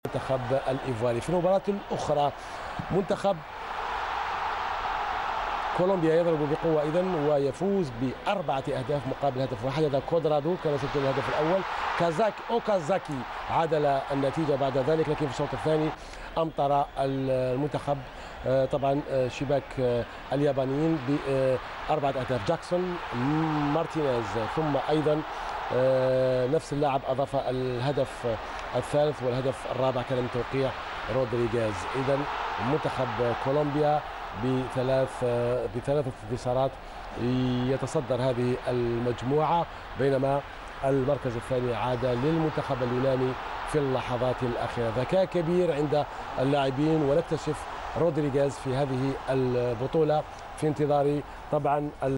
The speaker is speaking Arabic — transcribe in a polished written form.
المنتخب الإيفواري. في المباراة الأخرى منتخب كولومبيا يضرب بقوة إذن ويفوز ب4 أهداف مقابل هدف واحد. هذا كودرادو كان سجل الهدف الأول. أوكازاكي عادل النتيجة بعد ذلك، لكن في الشوط الثاني أمطر المنتخب طبعا شباك اليابانيين ب4 أهداف. جاكسون، مارتينيز، ثم أيضا نفس اللاعب أضاف الهدف الثالث، والهدف الرابع كان من توقيع رودريغيز. إذن منتخب كولومبيا بثلاث انتصارات يتصدر هذه المجموعة، بينما المركز الثاني عاد للمنتخب اليوناني في اللحظات الأخيرة. ذكاء كبير عند اللاعبين، ونكتشف رودريغيز في هذه البطولة في انتظار طبعا